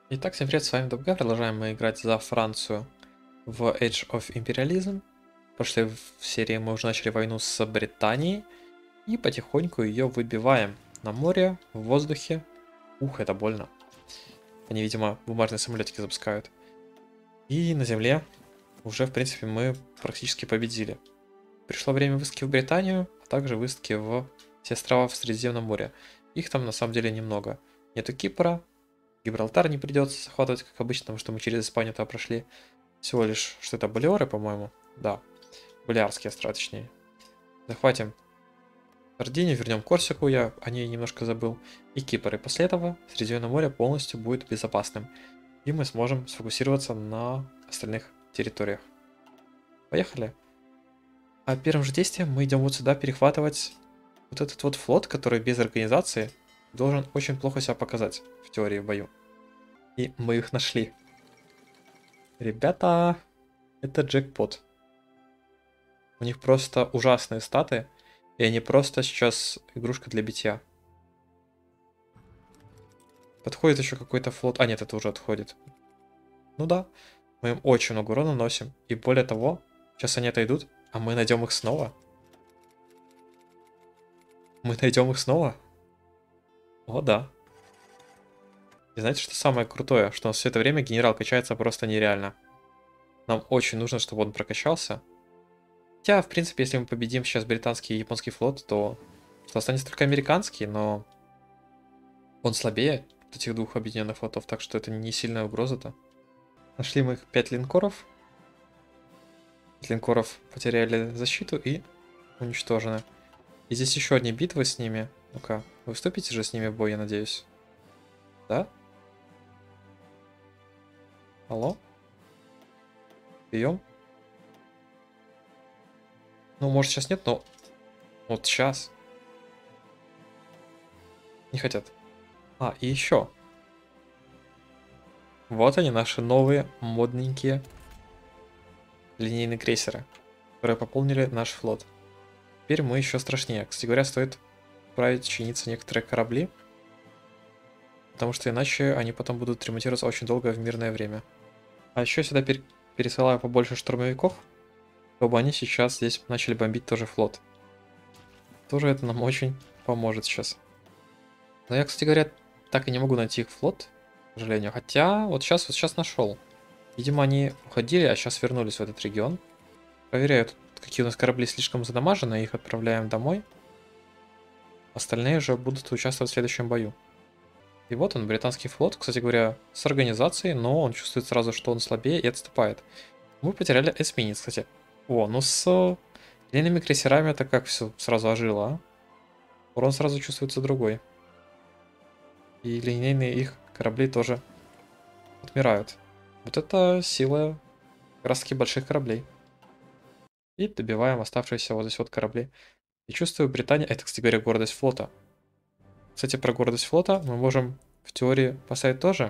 Итак, всем привет, с вами Добга. Продолжаем мы играть за Францию в Age of Imperialism. В прошлой серии мы уже начали войну с Британией и потихоньку ее выбиваем на море, в воздухе. Ух, это больно. Они, видимо, бумажные самолетики запускают. И на земле уже, в принципе, мы практически победили. Пришло время высадки в Британию, а также высадки в все острова в Средиземном море. Их там на самом деле немного. Нету Кипра, Гибралтар не придется захватывать, как обычно, потому что мы через Испанию туда прошли. Всего лишь, что это, Балиоры, по-моему? Да, Балиарские острова, точнее. Захватим Сардинию, вернем Корсику, я о ней немножко забыл, и Кипр. И после этого Средиземное море полностью будет безопасным. И мы сможем сфокусироваться на остальных территориях. Поехали. А первым же действием мы идем вот сюда перехватывать вот этот вот флот, который без организации должен очень плохо себя показать в теории в бою. И мы их нашли. Ребята, это джекпот. У них просто ужасные статы, и они просто сейчас игрушка для битья. Подходит еще какой-то флот. А, нет, это уже отходит. Ну да, мы им очень много урона наносим. И более того, сейчас они отойдут, а мы найдем их снова. Мы найдем их снова? О, да. И знаете, что самое крутое? Что у нас все это время генерал качается просто нереально. Нам очень нужно, чтобы он прокачался. Хотя, в принципе, если мы победим сейчас британский и японский флот, то что останется только американский, но он слабее от этих двух объединенных флотов, так что это не сильная угроза-то. Нашли мы их 5 линкоров. 5 линкоров потеряли защиту и уничтожены. И здесь еще одни битвы с ними. Ну-ка, вы вступите же с ними в бой, я надеюсь. Да? Алло? Прием? Ну, может, сейчас нет, но вот сейчас. Не хотят. А, и еще. Вот они, наши новые модненькие линейные крейсеры, которые пополнили наш флот. Теперь мы еще страшнее. Кстати говоря, стоит отправить чиниться некоторые корабли, потому что иначе они потом будут ремонтироваться очень долго в мирное время. А еще сюда пересылаю побольше штурмовиков, чтобы они сейчас здесь начали бомбить тоже флот. Тоже это нам очень поможет сейчас. Но я, кстати говоря, так и не могу найти их флот, к сожалению. Хотя вот сейчас нашел. Видимо, они уходили, а сейчас вернулись в этот регион. Проверяю, какие у нас корабли слишком задамажены, их отправляем домой. Остальные же будут участвовать в следующем бою. И вот он, британский флот, кстати говоря, с организацией, но он чувствует сразу, что он слабее и отступает. Мы потеряли эсминец, кстати. О, ну с линейными крейсерами это как все сразу ожило, а? Урон сразу чувствуется другой. И линейные их корабли тоже отмирают. Вот это сила как раз таки больших кораблей. И добиваем оставшиеся вот здесь вот корабли. И чувствую, Британия... Это, кстати говоря, гордость флота. Кстати, про гордость флота мы можем в теории поставить тоже.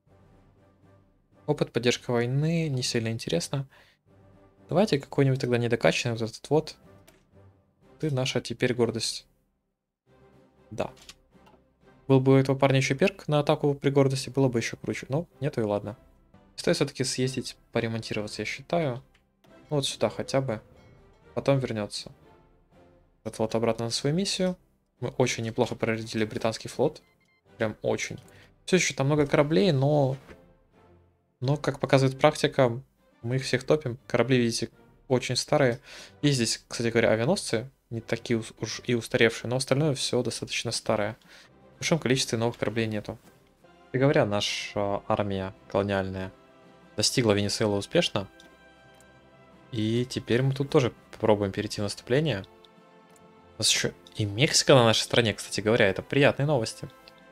Опыт поддержка войны не сильно интересно. Давайте какой-нибудь тогда недокачанный вот этот вот. Ты наша теперь гордость. Да. Был бы у этого парня еще перк на атаку при гордости, было бы еще круче. Но нету и ладно. Стоит все-таки съездить, поремонтироваться, я считаю. Ну, вот сюда хотя бы. Потом вернется. Этот вот обратно на свою миссию. Мы очень неплохо проредили британский флот. Прям очень. Все еще там много кораблей, но как показывает практика, мы их всех топим. Корабли, видите, очень старые. И здесь, кстати говоря, авианосцы не такие уж и устаревшие, но остальное все достаточно старое. В большом количестве новых кораблей нету. И говоря, наша армия колониальная достигла Венесуэлы успешно. И теперь мы тут тоже попробуем перейти в наступление. У нас еще и Мексика на нашей стороне, кстати говоря, это приятные новости.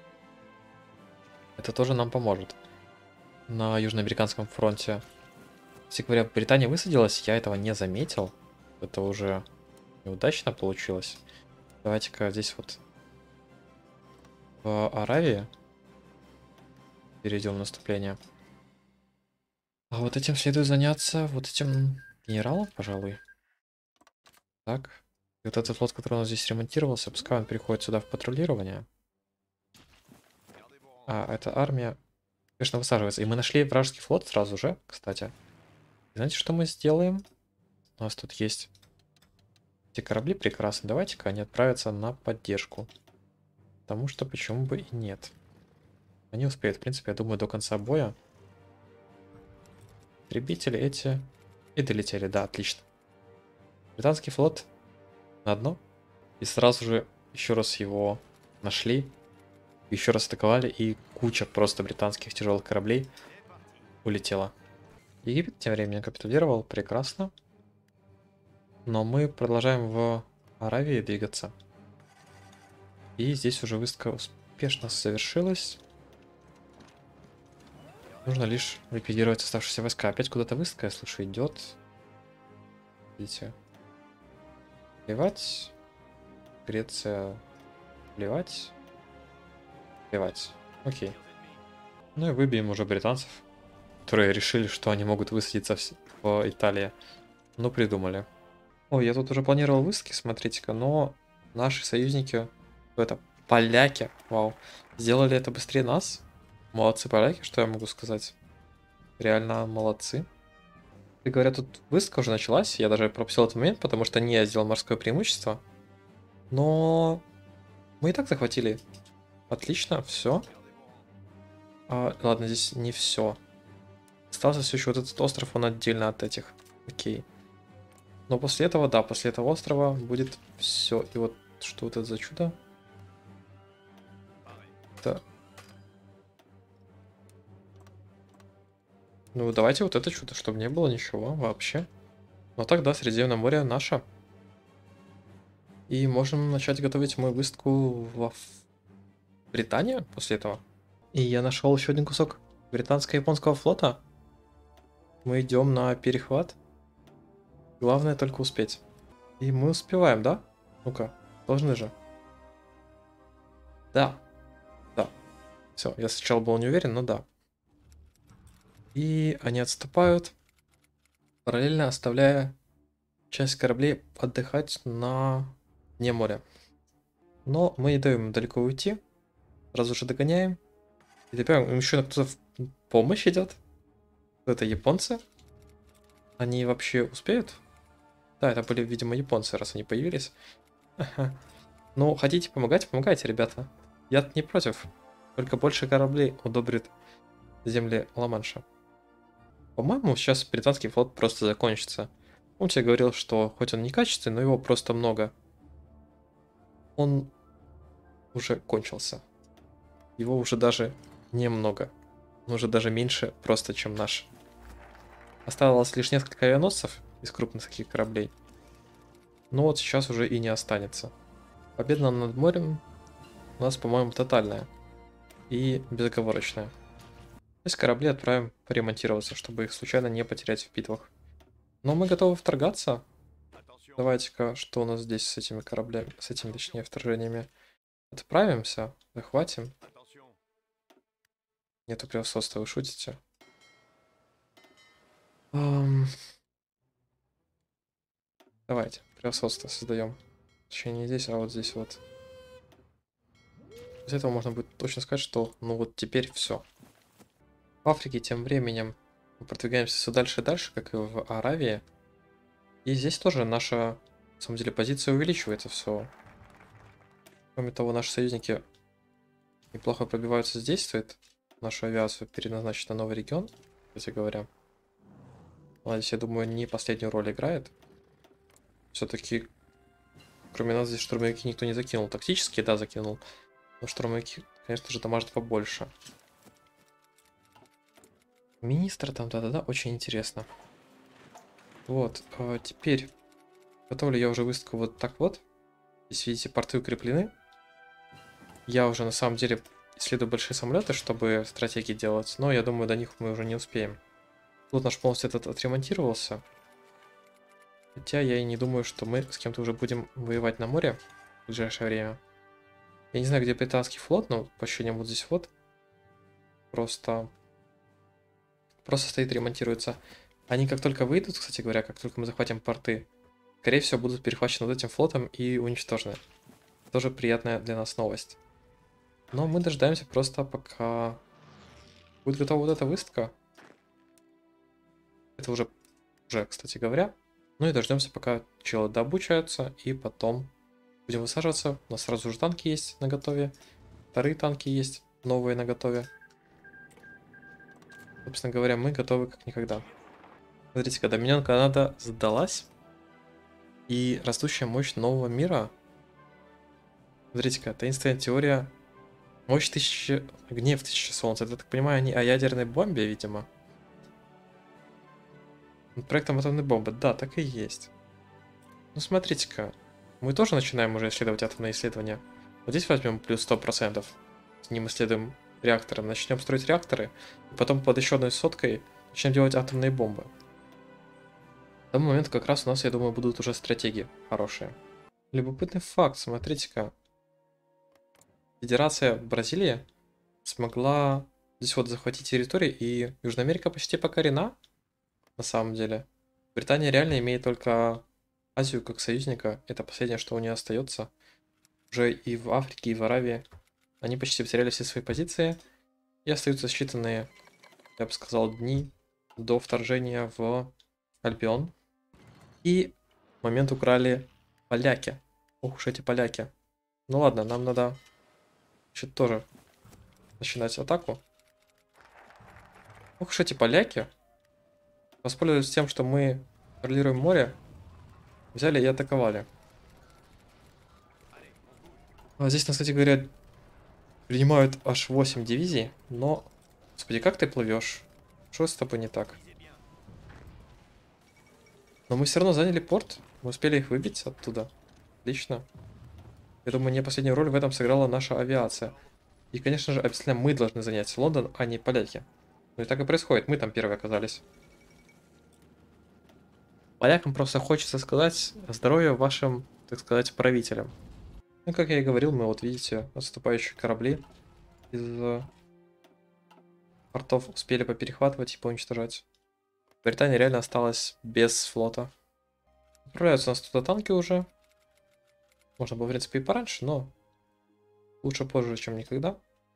Это тоже нам поможет на Южноамериканском фронте. Кстати говоря, Британия высадилась, я этого не заметил. Это уже неудачно получилось. Давайте-ка здесь вот в Аравии перейдем в наступление. А вот этим следует заняться, вот этим генералом, пожалуй. Так. И вот этот флот, который у нас здесь ремонтировался, пускай он переходит сюда в патрулирование. А эта армия Конечно, высаживается. И мы нашли вражеский флот сразу же, кстати. Знаете, что мы сделаем? У нас тут есть эти корабли прекрасные. Давайте-ка они отправятся на поддержку. Потому что почему бы и нет. Они успеют, в принципе, я думаю, до конца боя. Истребители эти и долетели, да, отлично. Британский флот на дно. И сразу же еще раз его нашли. Еще раз атаковали, и куча просто британских тяжелых кораблей улетела. Египет тем временем капитулировал, прекрасно. Но мы продолжаем в Аравии двигаться. И здесь уже выставка успешно завершилась. Нужно лишь ликвидировать оставшиеся войска. Опять куда-то выставка, я слышу, идет. Видите? Плевать. Греция. Плевать. Плевать. Окей. Ну и выбьем уже британцев, которые решили, что они могут высадиться в Италии. Ну, придумали. Ой, я тут уже планировал высадки, смотрите-ка, но наши союзники, это поляки, вау, сделали это быстрее нас. Молодцы поляки, что я могу сказать. Реально молодцы. И говорят, тут высадка уже началась, я даже пропустил этот момент, потому что не я сделал морское преимущество. Но мы и так захватили. Отлично, все. Ладно, здесь не все. Остался все еще вот этот остров, он отдельно от этих. Окей. Но после этого, да, после этого острова будет все. И вот что вот это за чудо? Это... Ну, давайте вот это чудо, чтобы не было ничего вообще. Но тогда Средиземное море наше. И можем начать готовить мою выставку в Британию после этого. И я нашел еще один кусок британско-японского флота. Мы идем на перехват. Главное только успеть. И мы успеваем, да? Ну-ка, должны же. Да. Да. Все, я сначала был не уверен, но да. И они отступают, параллельно оставляя часть кораблей отдыхать на дне моря. Но мы не даем им далеко уйти. Сразу же догоняем. И теперь им еще кто-то в помощь идет. Это японцы. Они вообще успеют? Да, это были, видимо, японцы, раз они появились. Ага. Ну, хотите помогать? Помогайте, ребята. Я не против. Только больше кораблей удобрит земли Ла-Манша. По-моему, сейчас британский флот просто закончится. Он тебе говорил, что хоть он не качественный, но его просто много. Он уже кончился. Его уже даже немного. Он уже даже меньше просто, чем наш. Осталось лишь несколько авианосцев из крупных таких кораблей. Но вот сейчас уже и не останется. Победа над морем у нас, по-моему, тотальная. И безоговорочная. То есть корабли отправим поремонтироваться, чтобы их случайно не потерять в битвах. Но мы готовы вторгаться. Давайте-ка, что у нас здесь с этими кораблями, с этими, точнее, вторжениями. Отправимся, захватим. Нету превосходства, вы шутите? Давайте, превосходство создаем. Точнее, не здесь, а вот здесь вот. Из этого можно будет точно сказать, что ну вот теперь все. В Африке тем временем мы продвигаемся все дальше и дальше, как и в Аравии. И здесь тоже наша, на самом деле, позиция увеличивается все. Кроме того, наши союзники неплохо пробиваются здесь, стоит нашу авиацию переназначить на новый регион, кстати говоря. Она здесь, я думаю, не последнюю роль играет. Все-таки, кроме нас, здесь штурмовики никто не закинул. Тактически, да, закинул. Но штурмовики, конечно же, дамажат побольше. Министр там, да-да-да, очень интересно. Вот, теперь готовлю я уже выставку вот так вот. Здесь, видите, порты укреплены. Я уже, на самом деле, исследую большие самолеты, чтобы стратегии делать. Но я думаю, до них мы уже не успеем. Тут наш полностью этот отремонтировался. Хотя я и не думаю, что мы с кем-то уже будем воевать на море в ближайшее время. Я не знаю, где британский флот, но по ощущениям вот здесь вот. Просто стоит, ремонтируется. Они как только выйдут, кстати говоря, как только мы захватим порты, скорее всего будут перехвачены вот этим флотом и уничтожены. Тоже приятная для нас новость. Но мы дождаемся просто, пока Будет готова вот эта выставка. Это уже, кстати говоря. Ну и дождемся, пока челы дообучаются, и потом будем высаживаться. У нас сразу же танки есть на готове. Вторые танки есть, новые на готове. Собственно говоря, мы готовы как никогда. Смотрите, когда Доминион Канада сдалась, и растущая мощь нового мира. Смотрите-ка, таинственная теория. Мощь тысячи... Гнев тысячи солнца. Это, так понимаю, они о ядерной бомбе, видимо. Проектом атомной бомбы. Да, так и есть. Ну, смотрите-ка. Мы тоже начинаем уже исследовать атомные исследования. Вот здесь возьмем плюс 100%. С ним исследуем реакторы. Начнем строить реакторы. И потом под еще одной соткой начнем делать атомные бомбы. В тому моменту как раз у нас, я думаю, будут уже стратегии хорошие. Любопытный факт. Смотрите-ка. Федерация Бразилии смогла здесь вот захватить территории, и Южная Америка почти покорена, на самом деле. Британия реально имеет только Азию как союзника, это последнее, что у нее остается. Уже и в Африке, и в Аравии они почти потеряли все свои позиции, и остаются считанные, я бы сказал, дни до вторжения в Альбион. И момент украли поляки. Ох уж эти поляки. Ну ладно, нам надо что-то тоже начинать атаку. Ох уж эти поляки. Воспользовались тем, что мы контролируем море. Взяли и атаковали. А здесь, кстати говоря, принимают аж 8 дивизий. Но, господи, как ты плывешь? Что с тобой не так? Но мы все равно заняли порт. Мы успели их выбить оттуда. Отлично. Я думаю, не последнюю роль в этом сыграла наша авиация. И, конечно же, обязательно мы должны занять Лондон, а не поляки. Ну и так и происходит. Мы там первые оказались. Полякам просто хочется сказать здоровья вашим, так сказать, правителям. Ну, как я и говорил, мы вот видите, отступающие корабли из портов успели поперехватывать и поуничтожать. Британия реально осталась без флота. Отправляются у нас туда танки уже. Можно было, в принципе, и пораньше, но лучше позже, чем никогда.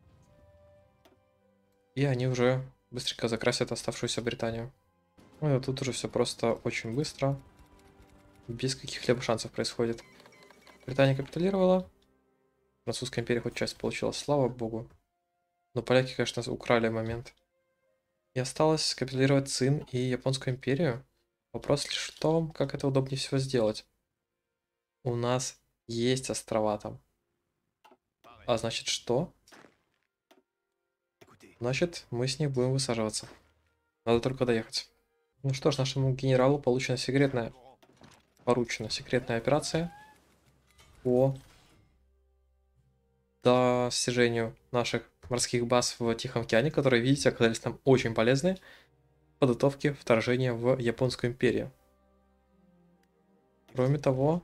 И они уже быстренько закрасят оставшуюся Британию. Ну и тут уже все просто очень быстро. Без каких-либо шансов происходит. Британия капитулировала. Французская империя хоть часть получила, слава богу. Но поляки, конечно, украли момент. И осталось капитулировать Цин и Японскую империю. Вопрос лишь в том, как это удобнее всего сделать. У нас есть острова там. А значит что? Значит, мы с них будем высаживаться. Надо только доехать. Ну что ж, нашему генералу поручена секретная операция по достижению наших морских баз в Тихом океане, которые, видите, оказались нам очень полезны в подготовке вторжения в Японскую империю. Кроме того,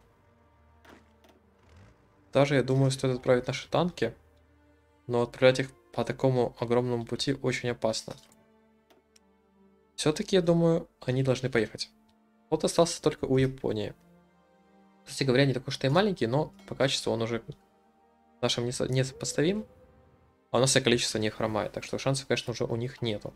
даже, я думаю, стоит отправить наши танки, но отправлять их по такому огромному пути очень опасно. Все-таки, я думаю, они должны поехать. Вот остался только у Японии. Кстати говоря, не такой уж и маленький, но по качеству он уже нашим не сопоставим. А у нас и количество не хромает, так что шансов, конечно, уже у них нету.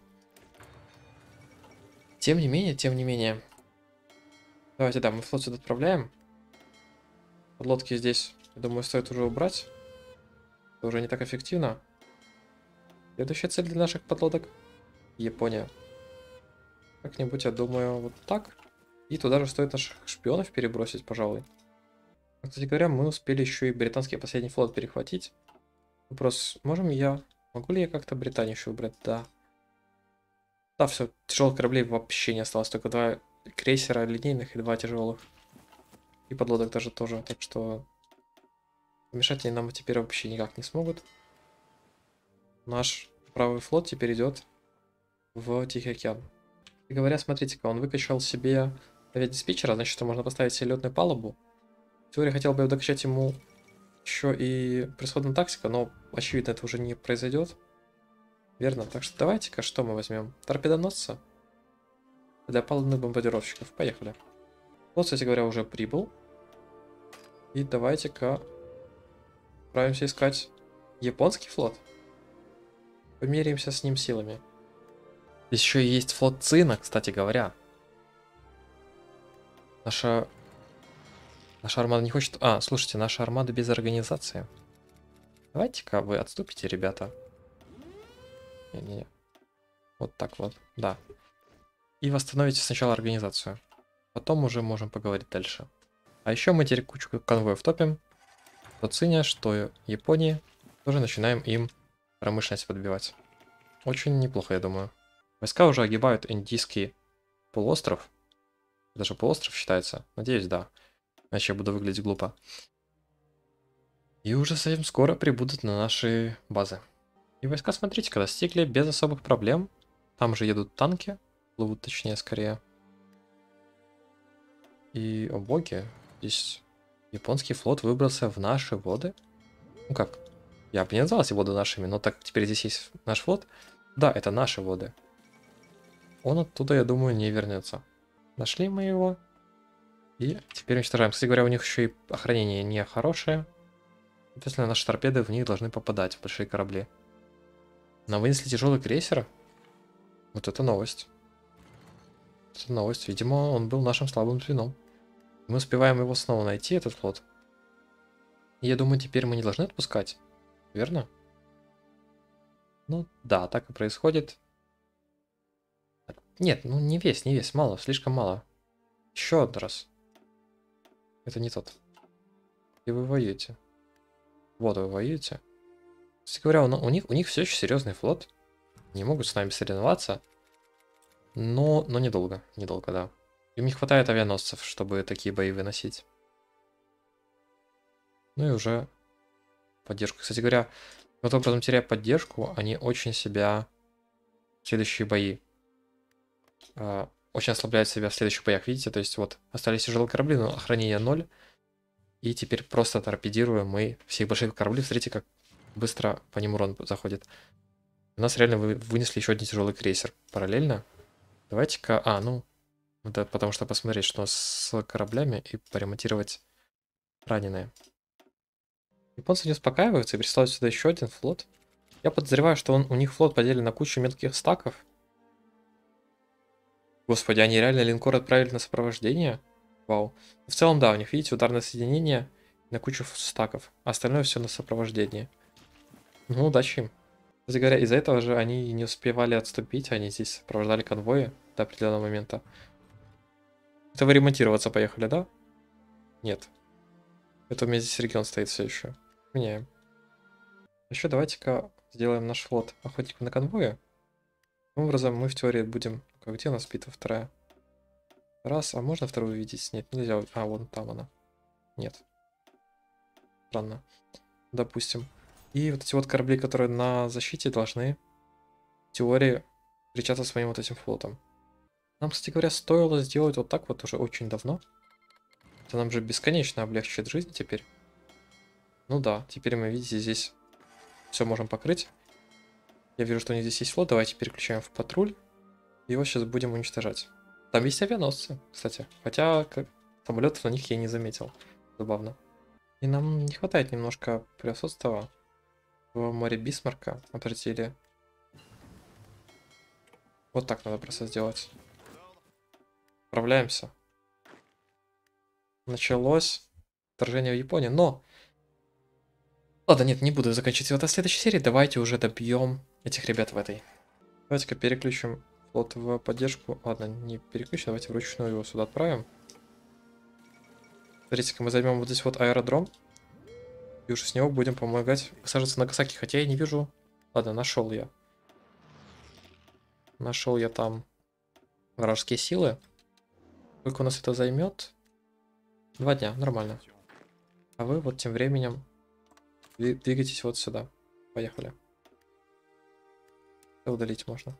Тем не менее. Давайте, да, мы флот сюда отправляем. Подлодки здесь, я думаю, стоит уже убрать. Это уже не так эффективно. Следующая цель для наших подлодок — Япония. Как-нибудь, я думаю, вот так. И туда же стоит наших шпионов перебросить, пожалуй. Кстати говоря, мы успели еще и британский последний флот перехватить. Вопрос, могу ли я как-то Британию еще выбрать? Да. Да, все, тяжелых кораблей вообще не осталось, только 2 крейсера линейных и 2 тяжелых. И подлодок даже тоже, так что помешать они нам теперь вообще никак не смогут. Наш правый флот теперь идет в Тихий океан. И говоря, смотрите-ка, он выкачал себе авиадиспетчера, значит, что можно поставить себе летную палубу. В теории хотел бы я докачать ему еще и превосходная тактика, но очевидно это уже не произойдет. Верно, так что давайте-ка что мы возьмем? Торпедоносца для палубных бомбардировщиков. Поехали. Вот, кстати говоря, уже прибыл. И давайте-ка отправимся искать японский флот. Померяемся с ним силами. Еще есть флот Цина, кстати говоря. Наша армада не хочет... А, слушайте, наша армада без организации. Давайте-ка вы отступите, ребята. Не-не-не. Вот так вот, да. И восстановите сначала организацию. Потом уже можем поговорить дальше. А еще мы теперь кучу конвоев топим. Что Циня, что Японии. Тоже начинаем им промышленность подбивать. Очень неплохо, я думаю. Войска уже огибают Индийский полуостров. Даже полуостров считается. Надеюсь, да. Иначе я буду выглядеть глупо. И уже совсем скоро прибудут на наши базы. И войска, смотрите, когда достигли без особых проблем. Там же едут танки. Плывут точнее, скорее. И, о боги, здесь японский флот выбрался в наши воды. Ну как? Я бы не назвал эти воды нашими, но так теперь здесь есть наш флот. Да, это наши воды. Он оттуда, я думаю, не вернется. Нашли мы его. И теперь уничтожаем. Кстати говоря, у них еще и охранение не хорошее. Соответственно, наши торпеды в них должны попадать, в большие корабли. Нам вынесли тяжелый крейсер. Вот это новость. Это новость. Видимо, он был нашим слабым звеном. Мы успеваем его снова найти, этот флот. И я думаю, теперь мы не должны отпускать. Верно? Ну да, так и происходит. Нет, ну не весь, мало, слишком мало. Еще один раз. Это не тот. И вы воюете. Вот вы воюете. Кстати говоря, у них все еще серьезный флот. Не могут с нами соревноваться. Но недолго. Недолго, да. Им не хватает авианосцев, чтобы такие бои выносить. Ну и уже поддержку. Кстати говоря, вот образом теряя поддержку, они очень себя в следующие бои очень ослабляют себя в следующих боях. Видите, то есть вот остались тяжелые корабли, но охранение 0. И теперь просто торпедируем мы все их большие корабли. Смотрите, как быстро по ним урон заходит. У нас реально вынесли еще один тяжелый крейсер параллельно. Давайте-ка... да, потому что посмотреть, что с кораблями, и поремонтировать раненые. Японцы не успокаиваются и присылают сюда еще один флот. Я подозреваю, что у них флот поделен на кучу мелких стаков. Господи, они реально линкор отправили на сопровождение? Вау. В целом, да, у них, видите, ударное соединение на кучу стаков. А остальное все на сопровождении. Ну, удачи им. Кстати говоря, из-за этого же они не успевали отступить, они здесь сопровождали конвои до определенного момента. Это вы ремонтироваться поехали, да? Нет. Это у меня здесь регион стоит все еще. Меняем. Еще давайте-ка сделаем наш флот охотником на конвои. Таким образом, мы в теории будем... Где у нас битва вторая? Раз, а можно вторую увидеть? Нет, нельзя. А, вон там она. Нет. Странно. Допустим. И вот эти вот корабли, которые на защите, должны в теории встречаться с моим вот этим флотом. Нам, кстати говоря, стоило сделать вот так вот уже очень давно. Это нам же бесконечно облегчит жизнь теперь. Ну да, теперь мы, видите, здесь все можем покрыть. Я вижу, что у них здесь есть флот. Давайте переключаем в патруль. И его сейчас будем уничтожать. Там есть авианосцы, кстати. Хотя самолетов на них я не заметил. Забавно. И нам не хватает немножко превосходства в море Бисмарка. Обратили. Вот так надо просто сделать. Справляемся. Началось вторжение в Японию, но... Ладно, нет, не буду заканчивать в этой следующей серии. Давайте уже добьем этих ребят в этой. Давайте-ка переключим флот в поддержку. Ладно, не переключим, давайте вручную его сюда отправим. Смотрите-ка, мы займем вот здесь вот аэродром. И уже с него будем помогать высаживаться на Нагасаки. Хотя я не вижу... Ладно, нашел я. Нашел я там вражеские силы. Сколько у нас это займет? 2 дня, нормально. А вы вот тем временем двигайтесь вот сюда. Поехали. Это удалить можно.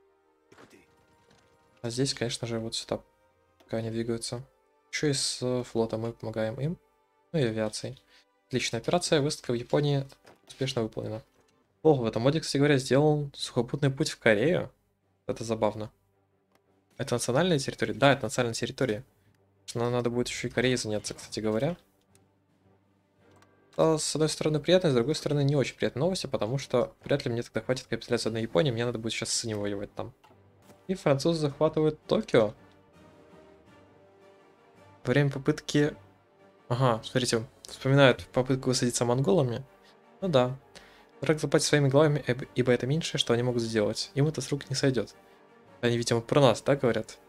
А здесь, конечно же, вот сюда, пока они двигаются. Еще и с флота мы помогаем им. Ну и авиацией. Отличная операция. Выставка в Японии успешно выполнена. Ого, в этом моде, кстати говоря, сделал сухопутный путь в Корею. Это забавно. Это национальная территория? Да, это национальная территория. Нам надо будет еще и Кореей заняться, кстати говоря. С одной стороны приятно, с другой стороны не очень приятные новости, потому что вряд ли мне тогда хватит капитуляции на Японии, мне надо будет сейчас с ним воевать там. И французы захватывают Токио. Во время попытки... Ага, смотрите, вспоминают попытку высадиться монголами. Ну да. Враг заплатит своими головами, ибо это меньшее, что они могут сделать. Им это с рук не сойдет. Они, видимо, про нас, да, говорят?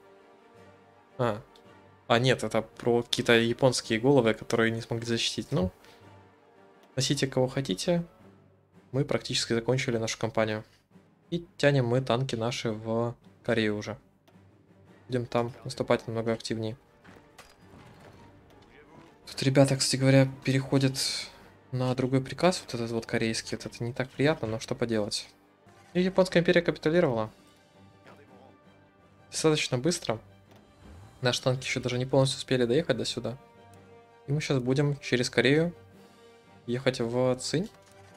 Нет, это про какие-то японские головы, которые не смогли защитить. Ну, носите кого хотите. Мы практически закончили нашу кампанию. И тянем мы танки наши в Корею уже. Будем там наступать намного активнее. Тут ребята, кстати говоря, переходят на другой приказ, вот этот вот корейский. Вот это не так приятно, но что поделать. И Японская империя капитулировала. Достаточно быстро. Наши танки еще даже не полностью успели доехать до сюда. И мы сейчас будем через Корею ехать в Цинь.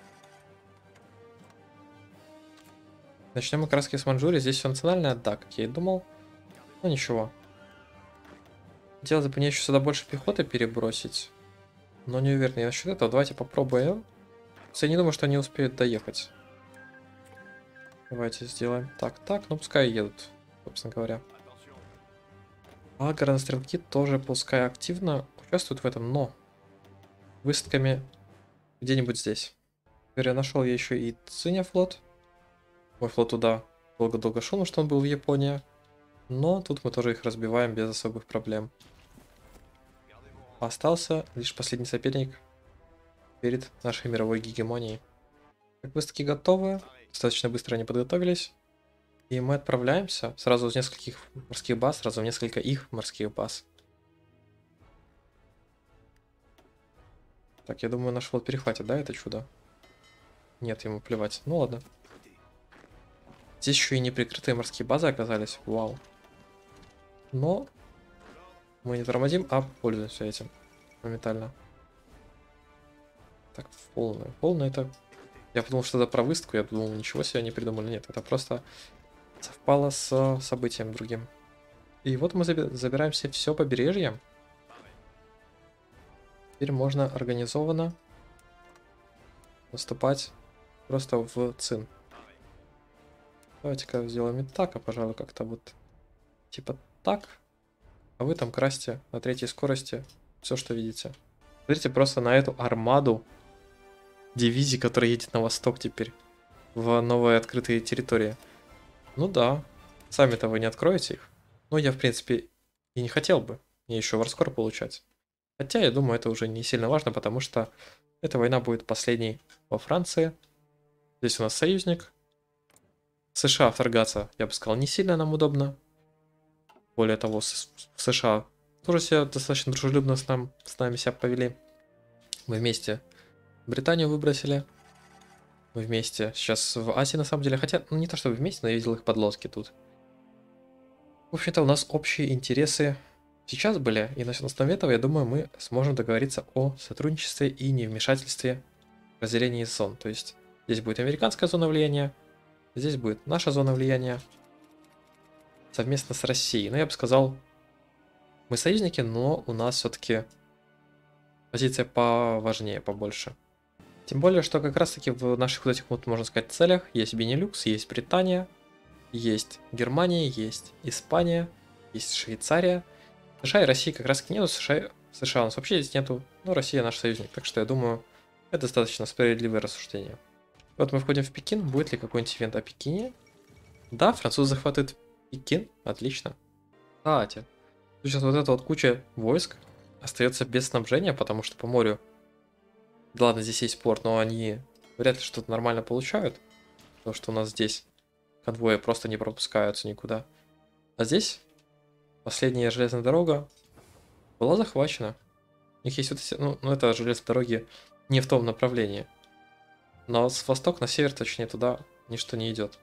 Начнем мы как раз с Манчжурии. Здесь все национальное, да, как я и думал. Ну ничего. Хотелось бы мне еще сюда больше пехоты перебросить. Но не уверен я насчет этого. Давайте попробуем. Я не думаю, что они успеют доехать. Давайте сделаем так. Ну пускай едут, собственно говоря. А гранатстрелки тоже пускай активно участвуют в этом, но высадками где-нибудь здесь. Теперь я нашел я еще и Циня флот. Мой флот туда долго-долго шел, потому что он был в Японии. Но тут мы тоже их разбиваем без особых проблем. Остался лишь последний соперник перед нашей мировой гегемонией. Так, выставки готовы. Достаточно быстро они подготовились. И мы отправляемся сразу из нескольких морских баз, сразу в несколько их морских баз. Так, я думаю, наш флот перехватит, да, это чудо? Нет, ему плевать. Ну ладно. Здесь еще и неприкрытые морские базы оказались. Вау. Но мы не тормозим, а пользуемся этим моментально. Так, полную. Полную это... Я подумал, что это про выставку, я думал, ничего себе не придумали. Нет, это просто совпало с событием другим. И вот мы забираем себе все побережье. Теперь можно организованно наступать просто в Цин. Давайте-ка сделаем и так, а пожалуй, как-то вот типа так. А вы там красьте на 3-й скорости все, что видите. Смотрите просто на эту армаду дивизий, которая едет на восток теперь. В новые открытые территории. Ну да, сами-то вы не откроете их. Но я, в принципе, и не хотел бы. Мне еще варскор получать. Хотя, я думаю, это уже не сильно важно, потому что эта война будет последней во Франции. Здесь у нас союзник. США вторгаться, я бы сказал, не сильно нам удобно. Более того, США тоже себя достаточно дружелюбно с нами себя повели. Мы вместе Британию выбросили. Мы вместе сейчас в Азии, на самом деле. Хотя, ну не то чтобы вместе, но я видел их подлодки тут. В общем-то, у нас общие интересы сейчас были. И на основе этого, я думаю, мы сможем договориться о сотрудничестве и невмешательстве в разделении зон. То есть, здесь будет американская зона влияния, здесь будет наша зона влияния совместно с Россией. Но я бы сказал, мы союзники, но у нас все-таки позиция поважнее, побольше. Тем более, что как раз таки в наших вот этих вот, можно сказать, целях есть Бенилюкс, есть Британия, есть Германия, есть Испания, есть Швейцария. США и России как раз таки нету, США у нас вообще здесь нету, но Россия наш союзник. Так что я думаю, это достаточно справедливое рассуждение. Вот мы входим в Пекин, будет ли какой-нибудь ивент о Пекине? Да, французы захватывают Пекин, отлично. Кстати, сейчас вот эта вот куча войск остается без снабжения, потому что по морю, да ладно, здесь есть порт, но они вряд ли что-то нормально получают, потому что у нас здесь конвои просто не пропускаются никуда. А здесь последняя железная дорога была захвачена. У них есть вот эти, ну это железные дороги не в том направлении. Но с востока на север, точнее, туда ничто не идет.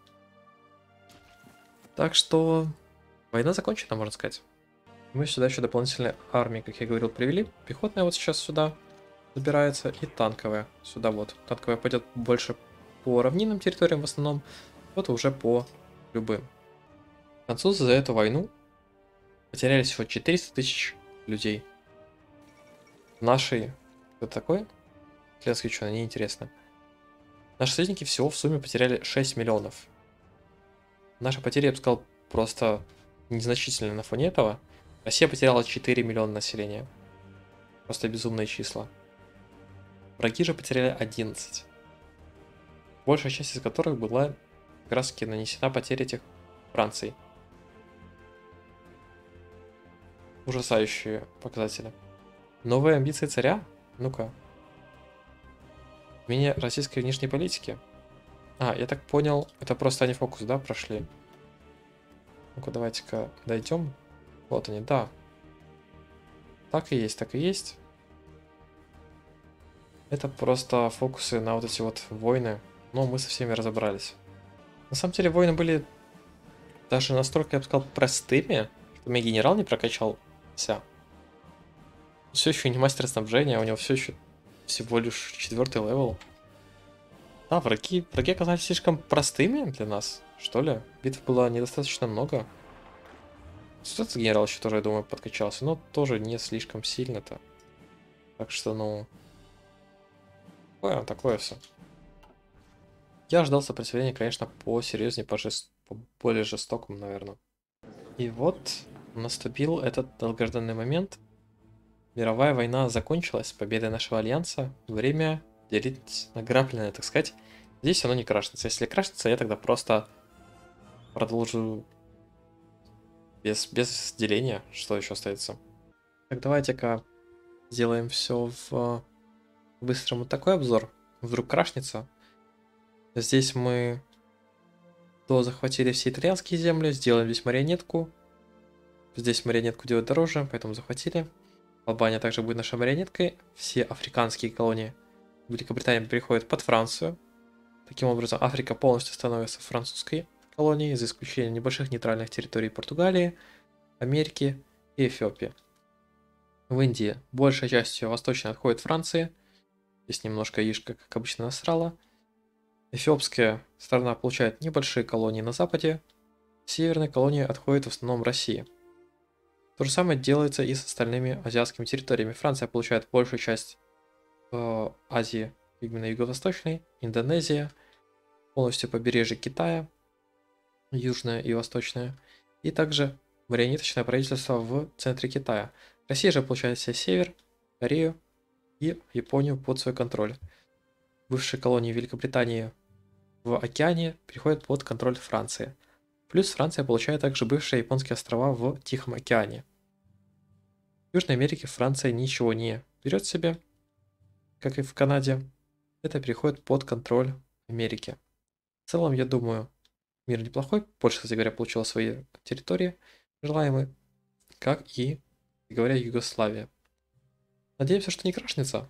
Так что война закончена, можно сказать. Мы сюда еще дополнительные армии, как я говорил, привели. Пехотная вот сейчас сюда забирается и танковая сюда вот. Танковая пойдет больше по равнинным территориям в основном, вот уже по любым. Французы за эту войну потеряли всего 400 тысяч людей. Наши... Кто такой? Членские ученые, неинтересно. Наши союзники всего в сумме потеряли 6 миллионов. Наши потери, я бы сказал, просто незначительны на фоне этого. Россия потеряла 4 миллиона населения. Просто безумные числа. Враги же потеряли 11. Большая часть из которых была как раз таки нанесена потеря этих Франции. Ужасающие показатели. Новые амбиции царя? Ну-ка. Мнение российской внешней политики. А, я так понял, это просто они фокус, да, прошли? Ну-ка, давайте-ка дойдем. Вот они, да. Так и есть, так и есть. Это просто фокусы на вот эти вот войны. Но мы со всеми разобрались. На самом деле войны были даже настолько, я бы сказал, простыми, что мне генерал не прокачался. Все еще не мастер снабжения, у него все еще всего лишь 4-й левел. Да, враги оказались слишком простыми для нас, что ли. Битв было недостаточно много. Этот генерал еще тоже, я думаю, подкачался, но тоже не слишком сильно-то. Так что, ну... Такое все. Я ждал сопротивления, конечно, посерьезнее, по более жестокому, наверное. И вот наступил этот долгожданный момент. Мировая война закончилась с победой нашего альянса. Время делить награбленное, так сказать. Здесь оно не крашнется. Если крашнется, я тогда просто продолжу без деления. Что еще остается? Так, давайте-ка сделаем все в быстрому такой обзор. Вдруг крашнется. Здесь мы захватили все итальянские земли, сделаем здесь марионетку. Здесь марионетку делать дороже, поэтому захватили. Албания также будет нашей марионеткой. Все африканские колонии Великобритании переходят под Францию. Таким образом, Африка полностью становится французской колонией, за исключением небольших нейтральных территорий Португалии, Америки и Эфиопии. В Индии большая часть ее восточной отходит Франции. Здесь немножко яишка, как обычно, насрала. Эфиопская сторона получает небольшие колонии на западе. Северные колонии отходят в основном России. То же самое делается и с остальными азиатскими территориями. Франция получает большую часть Азии, именно юго-восточной, Индонезия, полностью побережье Китая, южное и восточное, и также марионеточное правительство в центре Китая. Россия же получает себе север, Корею и Японию под свой контроль. Бывшие колонии Великобритании в океане переходят под контроль Франции. Плюс Франция получает также бывшие японские острова в Тихом океане. В Южной Америке Франция ничего не берет себе, как и в Канаде. Это переходит под контроль Америки. В целом, я думаю, мир неплохой. Польша, кстати говоря, получила свои территории желаемые, как и, говоря, Югославия. Надеемся, что не крашнется.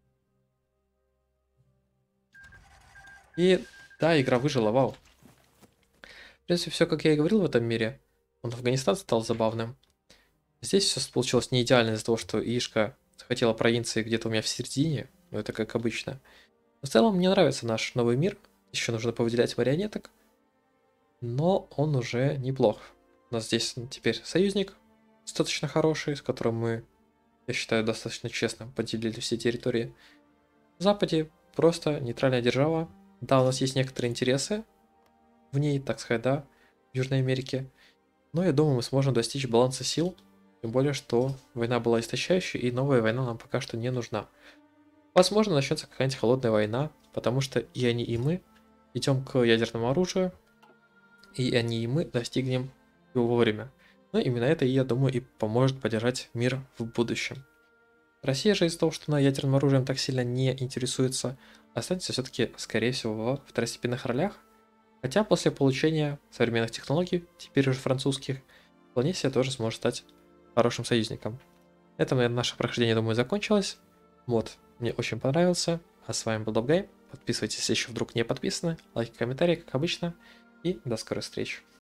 И да, игра выжила, вау. В принципе, все, как я и говорил в этом мире. Афганистан стал забавным. Здесь все получилось не идеально из-за того, что Ишка захватила провинции где-то у меня в середине. Но это как обычно. Но в целом мне нравится наш новый мир. Еще нужно повыделять марионеток. Но он уже неплох. У нас здесь теперь союзник достаточно хороший, с которым мы, я считаю, достаточно честно поделили все территории. В Западе просто нейтральная держава. Да, у нас есть некоторые интересы в ней, так сказать, да, в Южной Америке. Но я думаю, мы сможем достичь баланса сил. Тем более, что война была истощающей, и новая война нам пока что не нужна. Возможно, начнется какая-нибудь холодная война, потому что и они, и мы идем к ядерному оружию, и они, и мы достигнем его вовремя. Но именно это, я думаю, и поможет поддержать мир в будущем. Россия же из-за того, что она ядерным оружием так сильно не интересуется, останется все-таки, скорее всего, во второстепенных ролях. Хотя после получения современных технологий, теперь уже французских, Планесия тоже сможет стать хорошим союзником. На этом, наверное, наше прохождение, думаю, закончилось. Мод мне очень понравился. А с вами был Добгай. Подписывайтесь, если еще вдруг не подписаны. Лайки, комментарии, как обычно. И до скорых встреч.